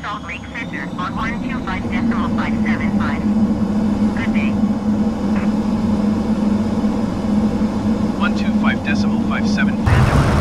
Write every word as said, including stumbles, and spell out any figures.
Salt Lake Center on one two five decimal five seven five. Good day. one two five decimal five seven five.